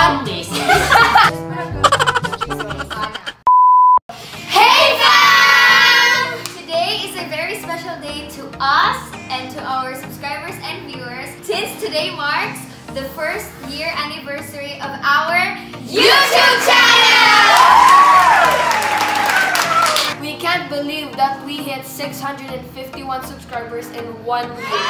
1, please. Hey fam! Today is a very special day to us and to our subscribers and viewers since today marks the first year anniversary of our YouTube channel! We can't believe that we hit 651 subscribers in 1 year.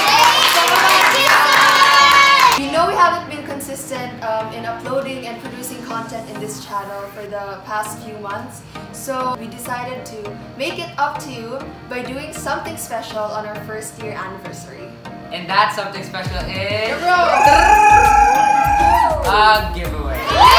We know we haven't been consistent in uploading and producing content in this channel for the past few months, so we decided to make it up to you by doing something special on our first year anniversary. And that something special is a giveaway.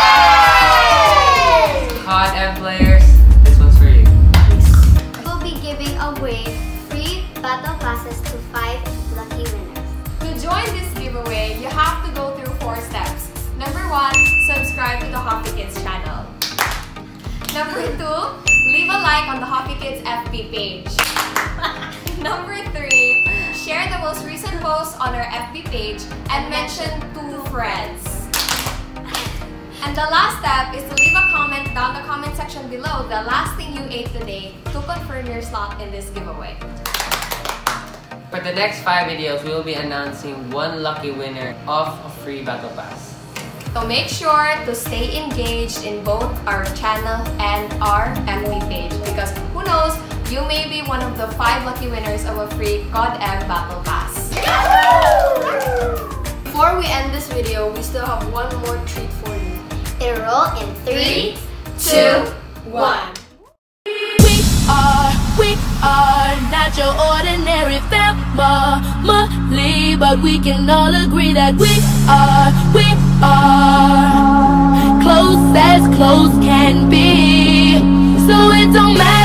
COD M players, this one's for you. We'll be giving away free battle passes to 5 lucky winners. To join this giveaway, you have to go through 4 steps. Number 1, subscribe to the HOFIKIDS channel. Number 2, leave a like on the HOFIKIDS FB page. Number 3, share the most recent post on our FB page and mention 2 friends. And the last step is to leave a comment down the comment section below the last thing you ate today to confirm your slot in this giveaway. For the next 5 videos, we will be announcing 1 lucky winner of a free battle pass. So make sure to stay engaged in both our channel and our FB page, because who knows, you may be one of the 5 lucky winners of a free COD M battle pass. Before we end this video, we still have one more treat for you. It'll roll in 3, 2, 1. We are not your ordinary family, but we can all agree that we are close as close can be. So it don't matter.